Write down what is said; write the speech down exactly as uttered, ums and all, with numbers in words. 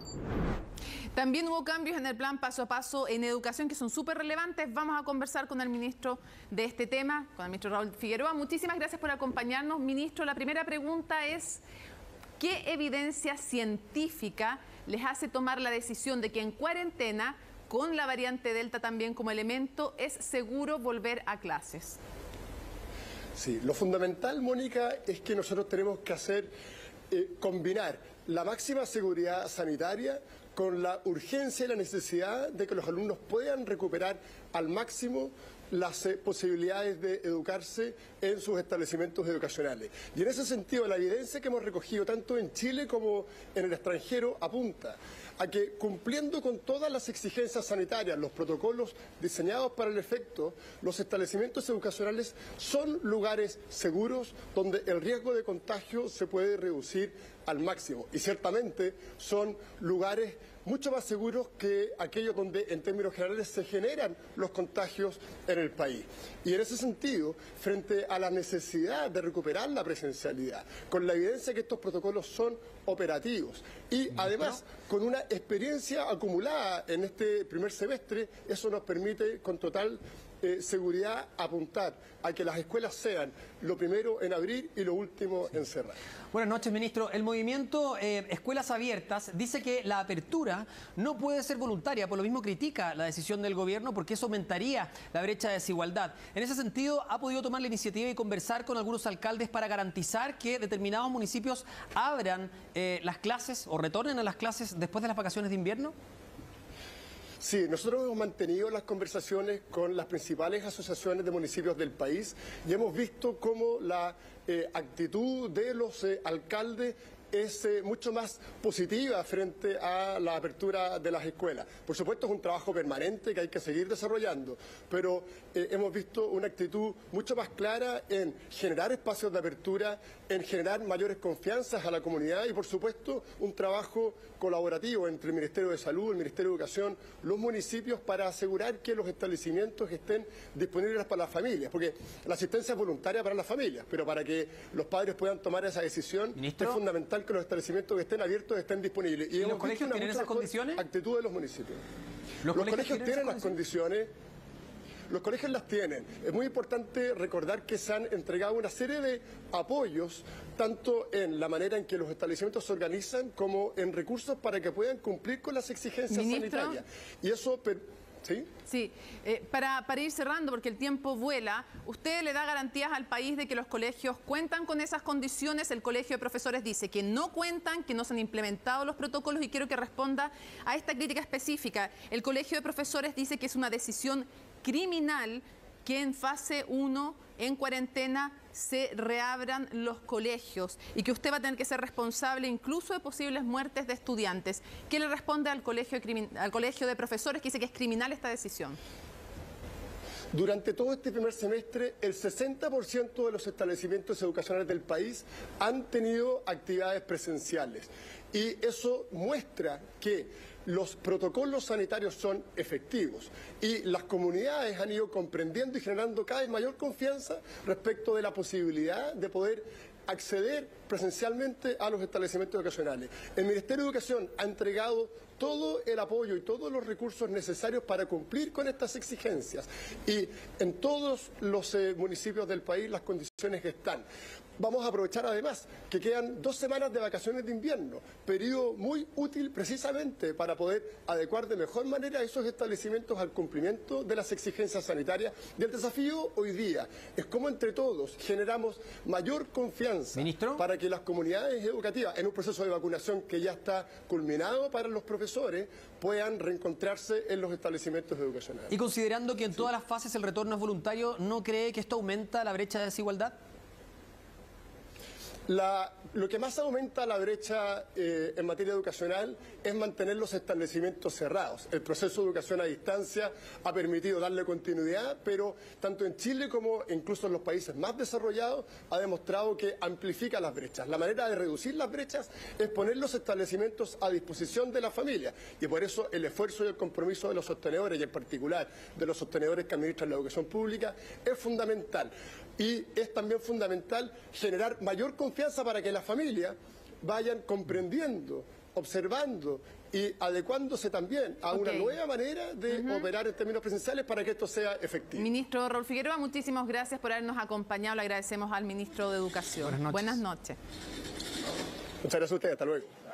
También hubo cambios en el plan paso a paso en educación que son súper relevantes. Vamos a conversar con el ministro de este tema, con el ministro Raúl Figueroa. Muchísimas gracias por acompañarnos. Ministro, la primera pregunta es, ¿qué evidencia científica les hace tomar la decisión de que en cuarentena, con la variante Delta también como elemento, es seguro volver a clases? Sí, lo fundamental, Mónica, es que nosotros tenemos que hacer, eh, combinar la máxima seguridad sanitaria con la urgencia y la necesidad de que los alumnos puedan recuperar al máximo las eh, posibilidades de educarse en sus establecimientos educacionales. Y en ese sentido, la evidencia que hemos recogido tanto en Chile como en el extranjero apunta a que, cumpliendo con todas las exigencias sanitarias, los protocolos diseñados para el efecto, los establecimientos educacionales son lugares seguros donde el riesgo de contagio se puede reducir al máximo. Y ciertamente son lugares mucho más seguros que aquellos donde en términos generales se generan los contagios en el país. Y en ese sentido, frente a la necesidad de recuperar la presencialidad, con la evidencia que estos protocolos son operativos y además con una experiencia acumulada en este primer semestre, eso nos permite con total Eh, seguridad apuntar a que las escuelas sean lo primero en abrir y lo último sí. en cerrar. Buenas noches, ministro. El movimiento eh, Escuelas Abiertas dice que la apertura no puede ser voluntaria, por lo mismo critica la decisión del gobierno porque eso aumentaría la brecha de desigualdad. En ese sentido, ¿ha podido tomar la iniciativa y conversar con algunos alcaldes para garantizar que determinados municipios abran eh, las clases o retornen a las clases después de las vacaciones de invierno? Sí, nosotros hemos mantenido las conversaciones con las principales asociaciones de municipios del país y hemos visto cómo la eh, actitud de los eh, alcaldes es eh, mucho más positiva frente a la apertura de las escuelas. Por supuesto es un trabajo permanente que hay que seguir desarrollando, pero eh, hemos visto una actitud mucho más clara en generar espacios de apertura, en generar mayores confianzas a la comunidad y por supuesto un trabajo colaborativo entre el Ministerio de Salud, el Ministerio de Educación, los municipios para asegurar que los establecimientos estén disponibles para las familias, porque la asistencia es voluntaria para las familias, pero para que los padres puedan tomar esa decisión ¿Ministro? Es fundamental que los establecimientos que estén abiertos estén disponibles. ¿Y, ¿Y los colegios tienen esas condiciones? Actitud de los municipios. ¿Los, los colegios, colegios tienen las condiciones. Los colegios las tienen. Es muy importante recordar que se han entregado una serie de apoyos, tanto en la manera en que los establecimientos se organizan, como en recursos para que puedan cumplir con las exigencias ¿Ministro? sanitarias. Y eso... ¿Sí? Sí, eh, para, para ir cerrando, porque el tiempo vuela, ¿usted le da garantías al país de que los colegios cuentan con esas condiciones? El Colegio de Profesores dice que no cuentan, que no se han implementado los protocolos y quiero que responda a esta crítica específica. El Colegio de Profesores dice que es una decisión criminal que en fase uno, en cuarentena, se reabran los colegios y que usted va a tener que ser responsable incluso de posibles muertes de estudiantes. ¿Qué le responde al colegio de, al colegio de profesores que dice que es criminal esta decisión? Durante todo este primer semestre, el sesenta por ciento de los establecimientos educacionales del país han tenido actividades presenciales. Y eso muestra que los protocolos sanitarios son efectivos y las comunidades han ido comprendiendo y generando cada vez mayor confianza respecto de la posibilidad de poder acceder presencialmente a los establecimientos educacionales. El Ministerio de Educación ha entregado todo el apoyo y todos los recursos necesarios para cumplir con estas exigencias y en todos los eh, municipios del país las condiciones están. Vamos a aprovechar además que quedan dos semanas de vacaciones de invierno, periodo muy útil precisamente para poder adecuar de mejor manera esos establecimientos al cumplimiento de las exigencias sanitarias. Y el desafío hoy día es cómo entre todos generamos mayor confianza ¿Ministro? para que las comunidades educativas, en un proceso de vacunación que ya está culminado para los profesores, puedan reencontrarse en los establecimientos educacionales. Y considerando que en ¿Sí? todas las fases el retorno es voluntario, ¿no cree que esto aumenta la brecha de desigualdad? La, lo que más aumenta la brecha eh, en materia educacional es mantener los establecimientos cerrados. El proceso de educación a distancia ha permitido darle continuidad, pero tanto en Chile como incluso en los países más desarrollados ha demostrado que amplifica las brechas. La manera de reducir las brechas es poner los establecimientos a disposición de la familia y por eso el esfuerzo y el compromiso de los sostenedores y en particular de los sostenedores que administran la educación pública es fundamental. Y es también fundamental generar mayor confianza para que las familias vayan comprendiendo observando y adecuándose también a una Ok. nueva manera de uh-huh. operar en términos presenciales para que esto sea efectivo. Ministro Raúl Figueroa, muchísimas gracias por habernos acompañado. Le agradecemos al ministro de Educación. Buenas noches. Buenas noches. Muchas gracias a ustedes. Hasta luego.